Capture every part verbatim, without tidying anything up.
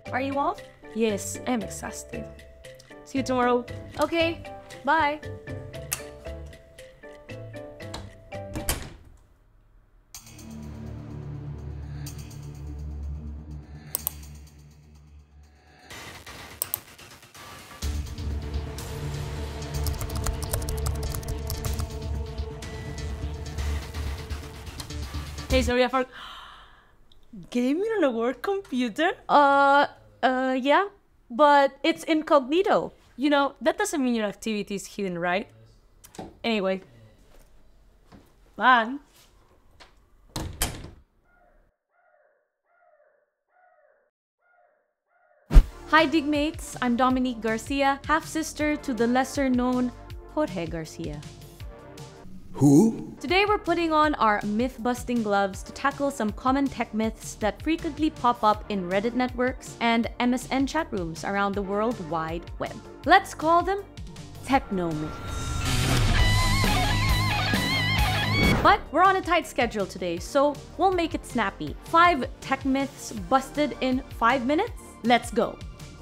Are you off? Yes, I'm exhausted. See you tomorrow. Okay, bye. Hey, sorry, I forgot. Gaming on a work computer? Uh, uh, yeah. But it's incognito. You know, that doesn't mean your activity is hidden, right? Anyway. Bye. Hi, Digmates. I'm Dominique Garcia, half-sister to the lesser-known Jorge Garcia. Who? Today we're putting on our myth-busting gloves to tackle some common tech myths that frequently pop up in Reddit networks and M S N chat rooms around the World Wide Web. Let's call them Technomyths. But we're on a tight schedule today, so we'll make it snappy. Five tech myths busted in five minutes? Let's go!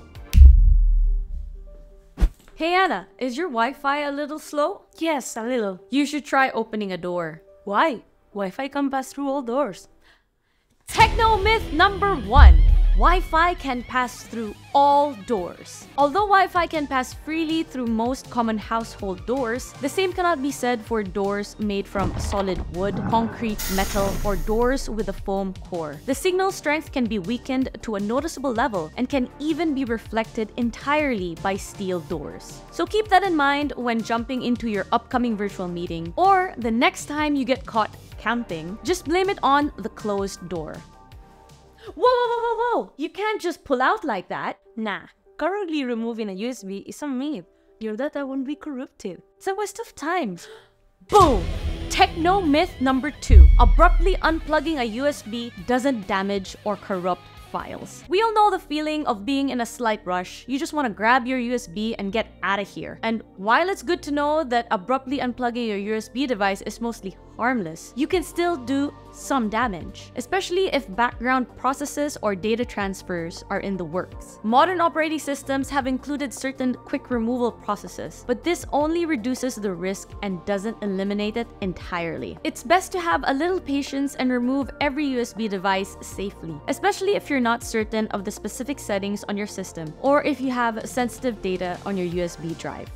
Hey Anna, is your Wi-Fi a little slow? Yes, a little. You should try opening a door. Why? Wi-Fi can pass through all doors. Technomyth number one. Wi-Fi can pass through all doors. Although Wi-Fi can pass freely through most common household doors, the same cannot be said for doors made from solid wood, concrete, metal, or doors with a foam core. The signal strength can be weakened to a noticeable level and can even be reflected entirely by steel doors. So keep that in mind when jumping into your upcoming virtual meeting, or the next time you get caught camping, just blame it on the closed door. Whoa, whoa, whoa, whoa, whoa! You can't just pull out like that. Nah, currently removing a U S B is a myth. Your data won't be corrupted. It's a waste of time. Boom! Technomyth number two. Abruptly unplugging a U S B doesn't damage or corrupt files. We all know the feeling of being in a slight rush. You just want to grab your U S B and get out of here. And while it's good to know that abruptly unplugging your U S B device is mostly harmless, you can still do some damage, especially if background processes or data transfers are in the works. Modern operating systems have included certain quick removal processes, but this only reduces the risk and doesn't eliminate it entirely. It's best to have a little patience and remove every U S B device safely, especially if you're not certain of the specific settings on your system or if you have sensitive data on your U S B drive.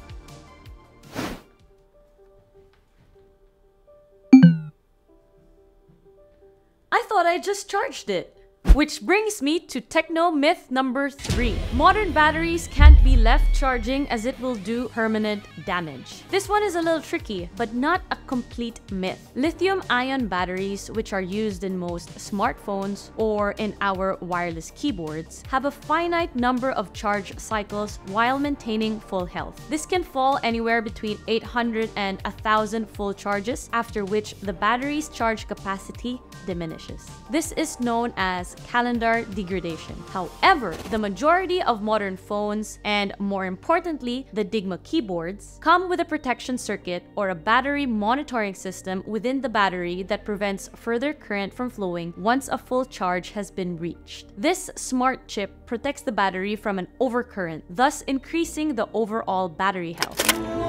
I thought I just charged it. Which brings me to Technomyth number three. Modern batteries can't be left charging as it will do permanent damage. This one is a little tricky, but not a complete myth. Lithium-ion batteries, which are used in most smartphones or in our wireless keyboards, have a finite number of charge cycles while maintaining full health. This can fall anywhere between eight hundred and one thousand full charges, after which the battery's charge capacity diminishes. This is known as calendar degradation. However, the majority of modern phones, and more importantly, the Dygma keyboards, come with a protection circuit or a battery monitoring system within the battery that prevents further current from flowing once a full charge has been reached. This smart chip protects the battery from an overcurrent, thus increasing the overall battery health.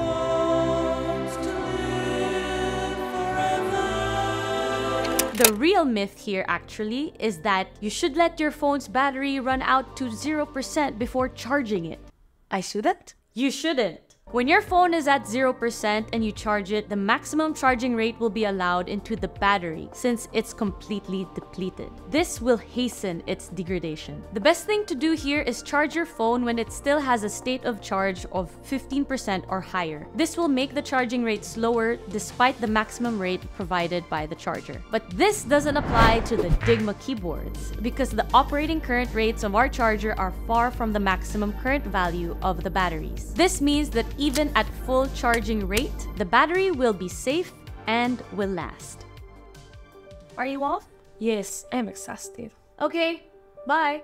The real myth here actually is that you should let your phone's battery run out to zero percent before charging it. I shouldn't? You shouldn't. When your phone is at zero percent and you charge it, the maximum charging rate will be allowed into the battery since it's completely depleted. This will hasten its degradation. The best thing to do here is charge your phone when it still has a state of charge of fifteen percent or higher. This will make the charging rate slower despite the maximum rate provided by the charger. But this doesn't apply to the Dygma keyboards because the operating current rates of our charger are far from the maximum current value of the batteries. This means that even at full charging rate, the battery will be safe and will last. Are you off? Yes, I'm exhausted. Okay, bye.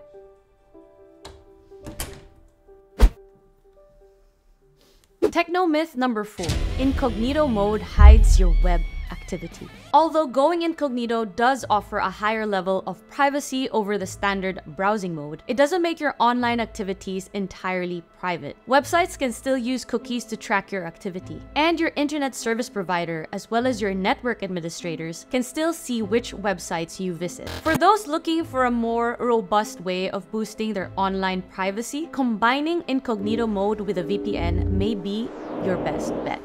Technomyth number four. Incognito mode hides your web activity. Although going incognito does offer a higher level of privacy over the standard browsing mode, it doesn't make your online activities entirely private. Websites can still use cookies to track your activity, and your internet service provider, as well as your network administrators, can still see which websites you visit. For those looking for a more robust way of boosting their online privacy, combining incognito mode with a V P N may be your best bet.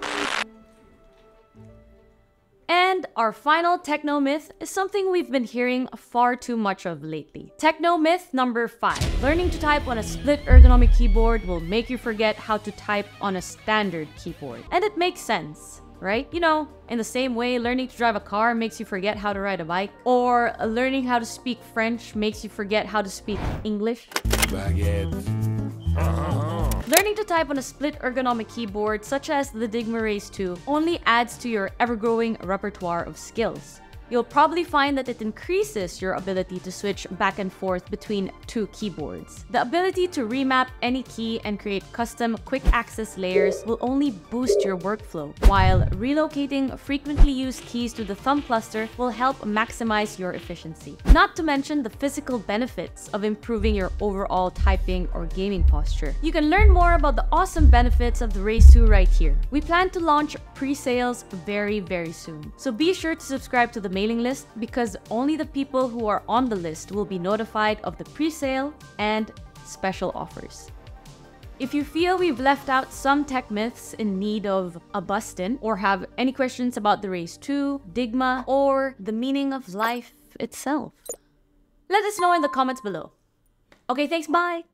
And our final Technomyth is something we've been hearing far too much of lately. Technomyth number five. Learning to type on a split ergonomic keyboard will make you forget how to type on a standard keyboard. And it makes sense, right? You know, in the same way learning to drive a car makes you forget how to ride a bike, or learning how to speak French makes you forget how to speak English. Baguette. Learning to type on a split ergonomic keyboard such as the Dygma Race two only adds to your ever-growing repertoire of skills. You'll probably find that it increases your ability to switch back and forth between two keyboards. The ability to remap any key and create custom quick access layers will only boost your workflow, while relocating frequently used keys to the thumb cluster will help maximize your efficiency. Not to mention the physical benefits of improving your overall typing or gaming posture. You can learn more about the awesome benefits of the Race two right here. We plan to launch pre-sales very, very soon, so be sure to subscribe to the mailing list, because only the people who are on the list will be notified of the pre-sale and special offers. If you feel we've left out some tech myths in need of a bustin', or have any questions about the Race two, Dygma, or the meaning of life itself, let us know in the comments below. Okay, thanks, bye!